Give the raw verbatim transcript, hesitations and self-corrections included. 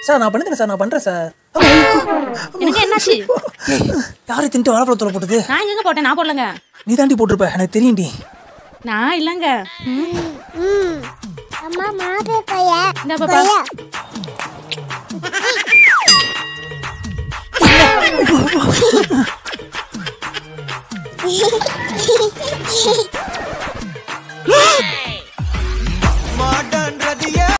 Sir நான் பண்ணுங்க sir நான் பண்றேன் சார். எனக்கு என்னாச்சு? யாரு தின்ட்டு வாழைப்பழ தோலை போட்டது? நான் எங்க போட்டேன்? நான் போடலங்க. நீ தாண்டி போட்டிருப்ப எனக்கு தெரியும்டி. நான் இல்லங்க. அம்மா மாவே கொய்யா. இந்த பாப்பா.